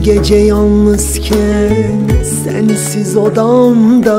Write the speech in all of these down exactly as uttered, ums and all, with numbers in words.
gece yalnızken sensiz odamda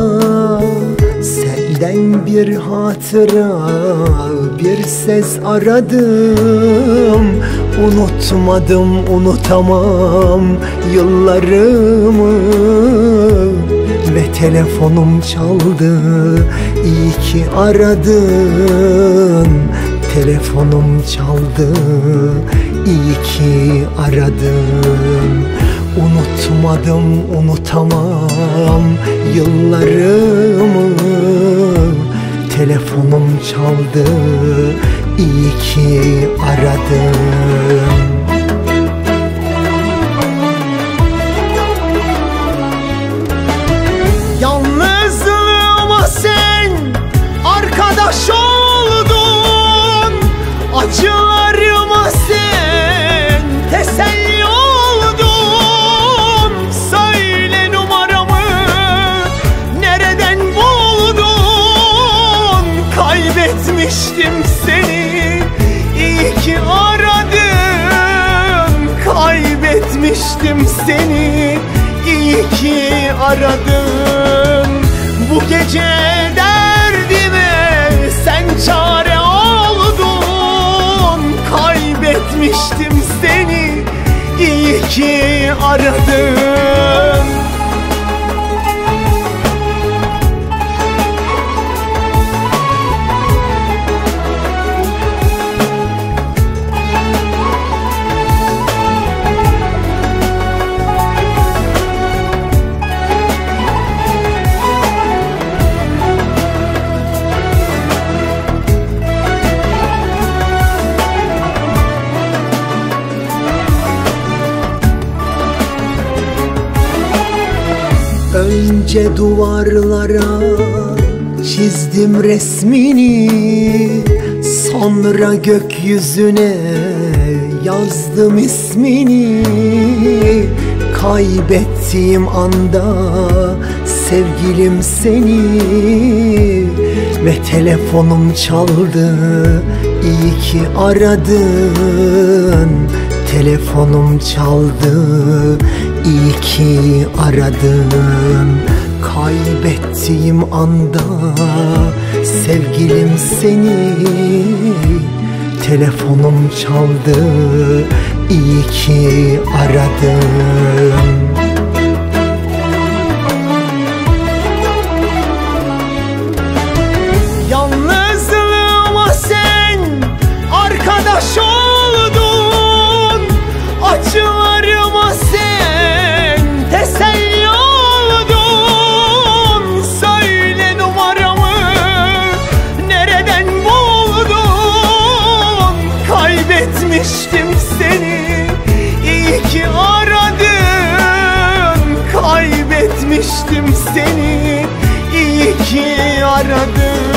senden bir hatıra, bir ses aradım. Unutmadım, unutamam yıllarımı ve telefonum çaldı. İyi ki aradın. Telefonum çaldı, iyi ki aradın. Unutmadım, unutamam yıllarımı. Telefonum çaldı, iyi ki aradın. Yalnızlığıma sen arkadaş oldun, acılarıma sen teselli oldun. Söyle numaramı nereden buldun? Kaybetmiştim seni, iyi ki aradın. Kaybetmiştim seni, iyi ki aradın. Bu gece derdime sen çare oldun. Kaybetmiştim seni, iyi ki aradın. Önce duvarlara çizdim resmini, sonra gökyüzüne yazdım ismini. Kaybettiğim anda sevgilim seni ve telefonum çaldı, iyi ki aradın. Telefonum çaldı, iyi ki aradın. Kaybettiğim anda sevgilim seni, telefonum çaldı, iyi ki aradın. Yalnızlığıma sen arkadaş oldun, acılarıma sen teselli oldun. Söyle numaramı nereden buldun? Kaybetmiştim seni, iyi ki aradın. Kaybetmiştim seni, iyi ki aradın.